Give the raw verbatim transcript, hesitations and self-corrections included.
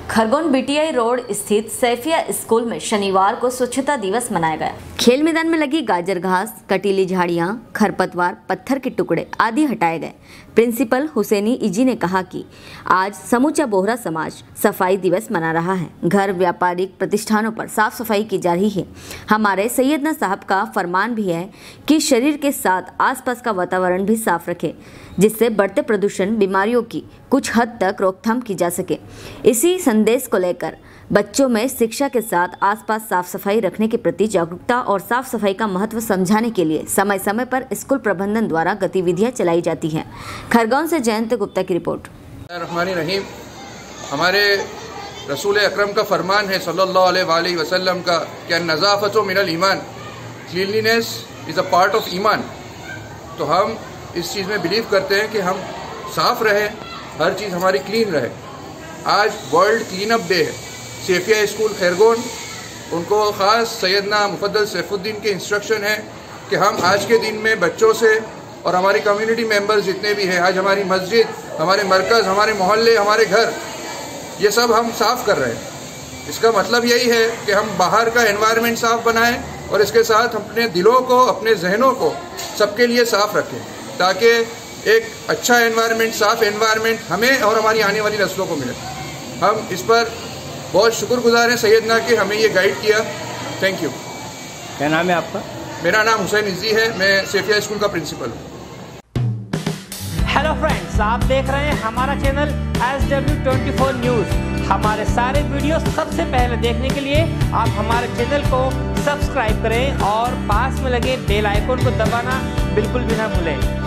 Khargone BTI road स्थित Saifia school में शनिवार को स्वच्छता दिवस मनाया गया। खेल मैदान में लगी गाजर घास, कटीली झाड़ियां, खरपतवार, पत्थर के टुकड़े आदि हटाए गए। प्रिंसिपल हुसैनी इजी ने कहा कि आज समूचा बोहरा समाज सफाई दिवस मना रहा है। घर, व्यापारिक प्रतिष्ठानों पर साफ सफाई की जा रही है। हमारे सैयदना साहब का फरमान भी है कि शरीर के साथ आसपास का वातावरण भी साफ रखें, जिससे बढ़ते प्रदूषण बीमारियों की कुछ हद तक रोकथाम की जा सके। इसी संदेश को लेकर बच्चों में शिक्षा के साथ आसपास साफ सफाई रखने के प्रति जागरूकता और साफ सफाई का महत्व समझाने के लिए समय समय पर स्कूल प्रबंधन द्वारा गतिविधियां चलाई जाती हैं। खरगोन से जयंत गुप्ता की रिपोर्ट। रहमान रहीम। हमारे रसूल अकरम का फरमान है सल्लल्लाहु अलैहि वसल्लम का कि नज़ाफ़तु मिनल ईमान, cleanliness is a part of ईमान। तो हम इस चीज़ में बिलीव करते हैं कि हम साफ रहें, हर चीज़ हमारी क्लीन रहे। आज वर्ल्ड क्लीन अप डे है। सैफिया स्कूल खरगोन, उनको ख़ास सैयदना मुफद्दल सैफुद्दीन के इंस्ट्रक्शन है कि हम आज के दिन में बच्चों से और हमारी कम्युनिटी मेंबर्स जितने भी हैं, आज हमारी मस्जिद, हमारे मरकज़, हमारे मोहल्ले, हमारे घर, ये सब हम साफ़ कर रहे हैं। इसका मतलब यही है कि हम बाहर का एनवायरनमेंट साफ़ बनाएं और इसके साथ अपने दिलों को, अपने जहनों को सबके लिए साफ़ रखें, ताकि एक अच्छा एनवायरनमेंट, साफ़ एनवायरनमेंट हमें और हमारी आने वाली नस्लों को मिले। हम इस पर बहुत शुक्रगुजार हैं सैयदना कि हमें ये गाइड किया। Thank you. क्या नाम है आपका? मेरा नाम हुसैन इजी है, मैं सैफिया स्कूल का प्रिंसिपल हूँ। हेलो फ्रेंड्स, आप देख रहे हैं हमारा channel S W twenty four news. हमारे सारे वीडियो सबसे पहले देखने के लिए आप हमारे चैनल को सब्सक्राइब करें और पास में लगे बेल आइकन को दबाना बिल्कुल भी ना भूलें।